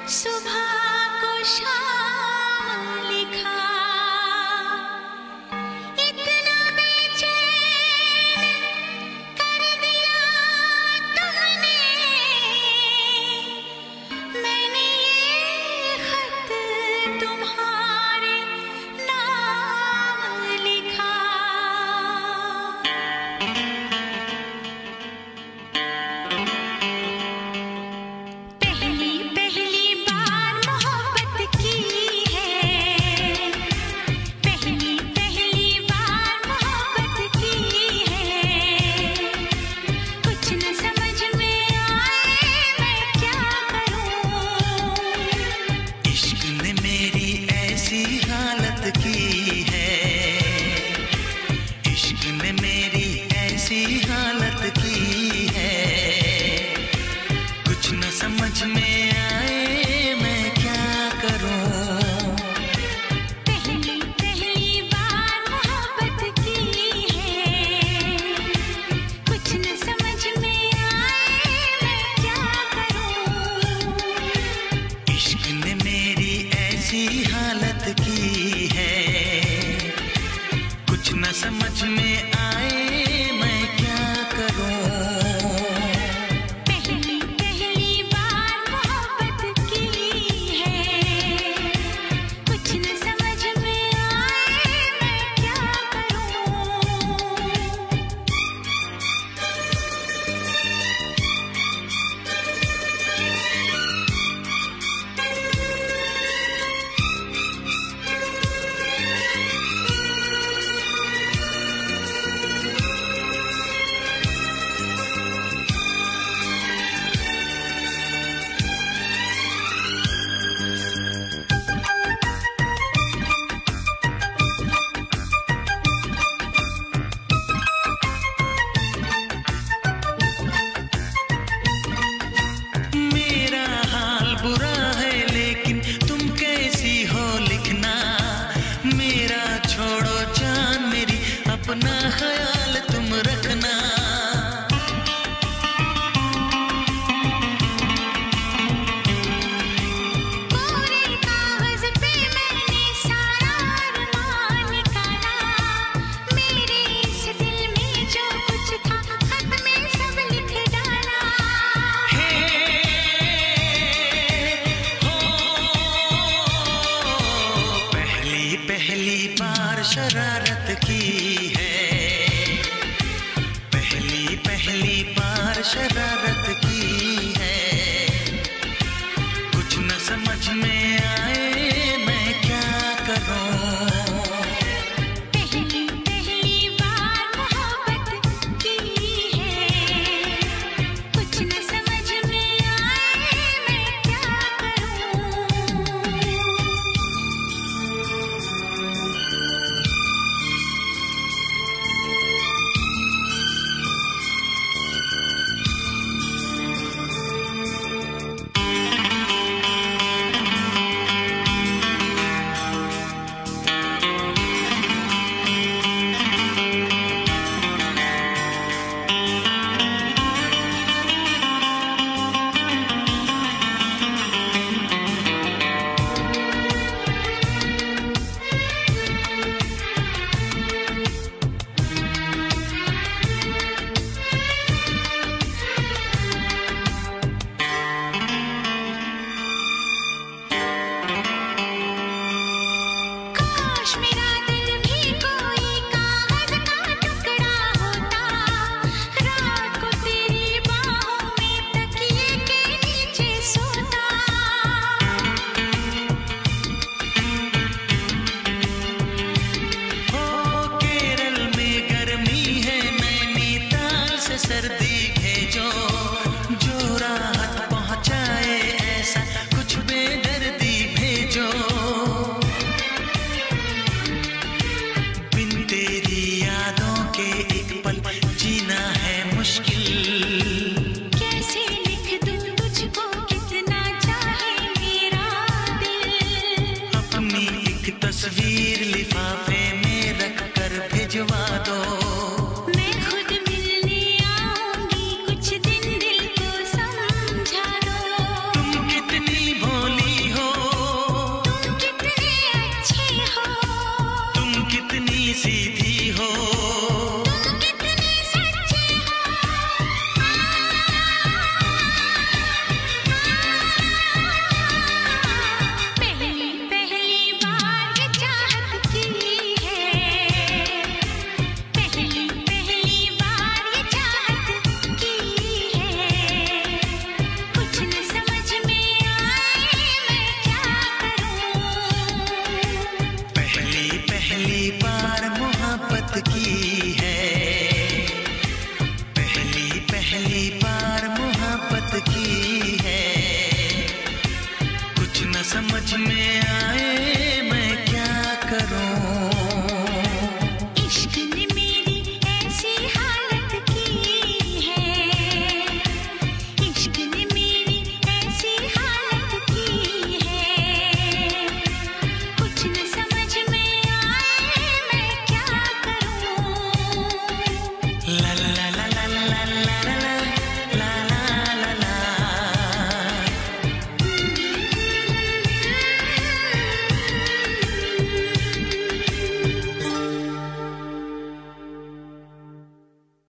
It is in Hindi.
सुबह को शाम लिखा, इतना बेचैन कर दिया तुमने, मैंने ये खत तुम्हारे नाम लिखा। समझ में आए मैं क्या करूं, पहली पहली बार मोहब्बत की है, कुछ न समझ में आए मैं क्या करूं। इश्क ने मेरी ऐसी हालत की है, कुछ न समझ में आए मैं क्या करूं। अपना ख्याल तुम रखना, पूरे कागज पे मैंने सारा अरमान निकाला, मेरे इस दिल में जो कुछ था खत में सब लिख डाला। पहली पहली बार शरारत की है, पहली पहली बार शरारत की है, कुछ न समझ में आए मैं क्या करूं। पहली पहली बार मोहब्बत की है, कुछ न समझ में आए मैं क्या करूं। सर्दी भेजो जो राहत पहुंचाए, ऐसा कुछ बेदर्दी भेजो। बिन तेरी यादों के एक पल जीना है मुश्किल, कैसे लिख दूं तुझको कितना चाहे मेरा दिल। अपनी एक तस्वीर लिफाफे में रख कर भिजवा दो, भोली मोहब्बत की है, पहली पहली बार मोहब्बत की है। कुछ न समझ में आए